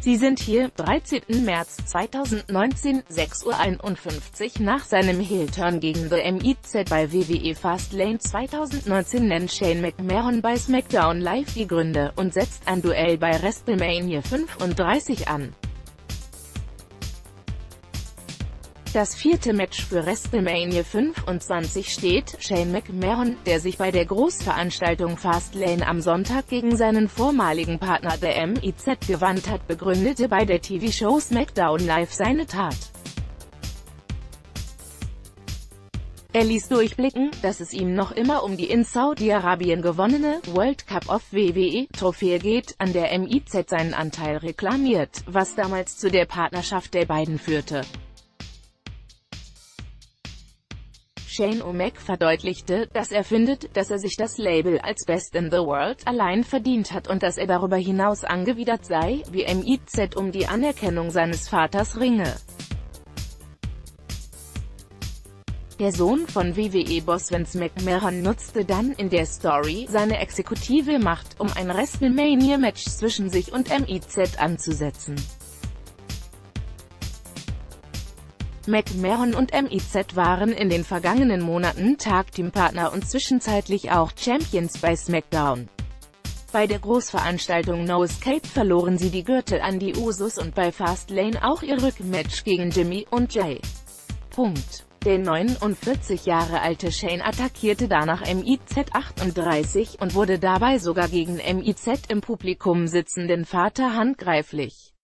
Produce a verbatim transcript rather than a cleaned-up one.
Sie sind hier, dreizehnten März zweitausendneunzehn, sechs Uhr einundfünfzig. Nach seinem Heel-Turn gegen The Miz bei W W E Fastlane zweitausendneunzehn nennt Shane McMahon bei SmackDown Live die Gründe und setzt ein Duell bei WrestleMania fünfunddreißig an. Das vierte Match für WrestleMania fünfundzwanzig steht. Shane McMahon, der sich bei der Großveranstaltung Fastlane am Sonntag gegen seinen vormaligen Partner The Miz gewandt hat, begründete bei der T V-Show SmackDown Live seine Tat. Er ließ durchblicken, dass es ihm noch immer um die in Saudi-Arabien gewonnene World Cup of W W E-Trophäe geht, an der Miz seinen Anteil reklamiert, was damals zu der Partnerschaft der beiden führte. Shane O'Mac verdeutlichte, dass er findet, dass er sich das Label als Best in the World allein verdient hat und dass er darüber hinaus angewidert sei, wie Miz um die Anerkennung seines Vaters ringe. Der Sohn von W W E-Boss Vince McMahon nutzte dann in der Story seine exekutive Macht, um ein WrestleMania-Match zwischen sich und Miz anzusetzen. McMahon und Miz waren in den vergangenen Monaten Tag-Team-Partner und zwischenzeitlich auch Champions bei SmackDown. Bei der Großveranstaltung No Escape verloren sie die Gürtel an die Usos und bei Fastlane auch ihr Rückmatch gegen Jimmy und Jay. Punkt. Der neunundvierzig Jahre alte Shane attackierte danach Miz achtunddreißig und wurde dabei sogar gegen Miz im Publikum sitzenden Vater handgreiflich.